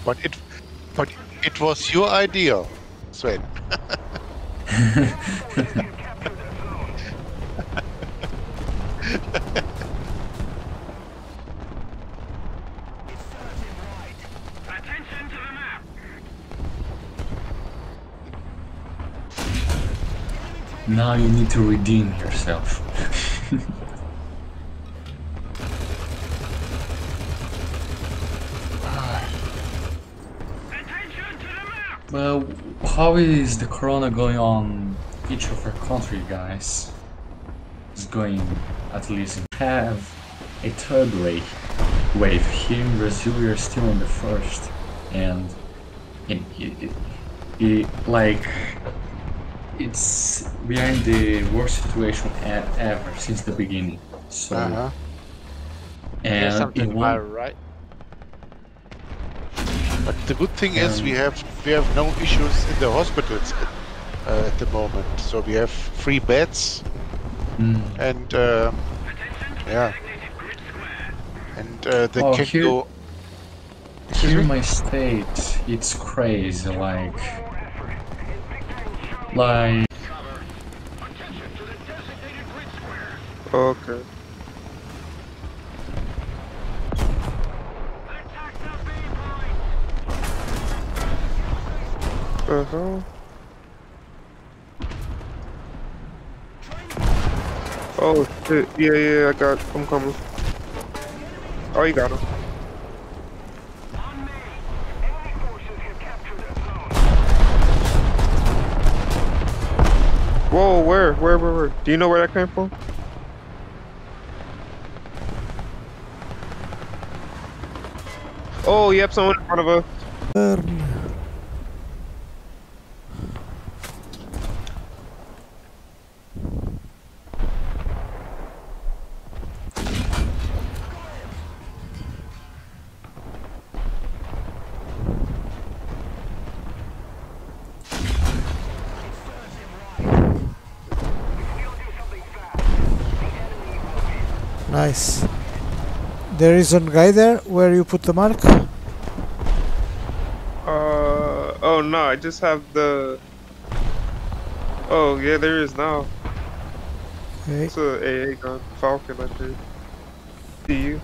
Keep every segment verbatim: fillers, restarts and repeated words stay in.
But it, but it was your idea, Sven. Now you need to redeem yourself. Well, how is the corona going on each of our country, guys? It's going, at least, have a third wave. Wave here in Brazil, we are still in the first, and it, it, it, it like it's we are in the worst situation e ever since the beginning. So, Uh-huh. and Yeah, something in one, right. But the good thing is and we have we have no issues in the hospitals at, uh, at the moment. So we have free beds, mm, and uh, yeah, and uh, they oh, can here go. Excuse here in me. my state, it's crazy. Like, like Okay. Uh huh. Oh shit. Yeah, yeah, I got. I'm coming. Oh, you got him. Whoa, where, where, where, where? Do you know where that came from? Oh, yep, someone in front of us. Burn. Nice. There is one guy there where you put the mark. Uh, oh no, I just have the. Oh yeah, there is now. Okay. It's a A A gun, Falcon, I think. See you.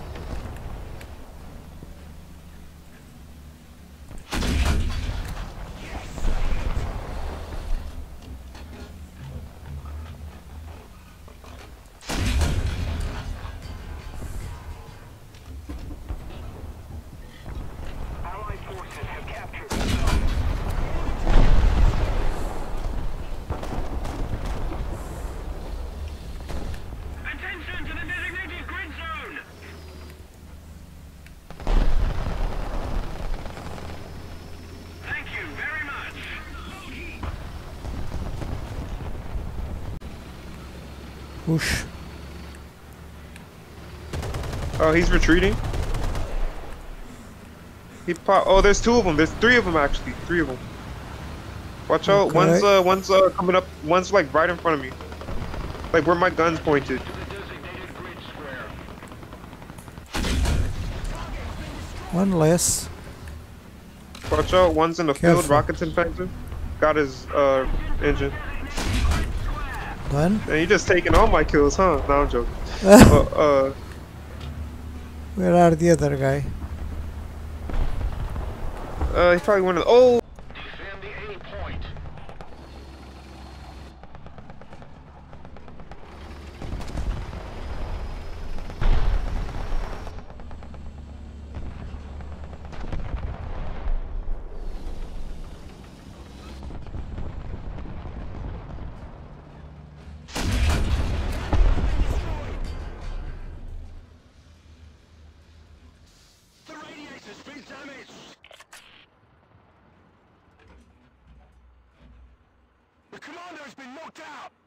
Push. Oh, he's retreating. He pop. Oh, there's two of them. There's three of them actually. Three of them. Watch out. Okay. One's uh, one's uh coming up. One's like right in front of me. Like where my gun's pointed. One less. Watch out. One's in the Careful. field. Rocketing Panther. Got his uh engine. Done. And you just taking all my kills, huh? No, I'm joking. uh, uh, Where are the other guy? uh, he probably went. To, oh. The commander has been knocked out!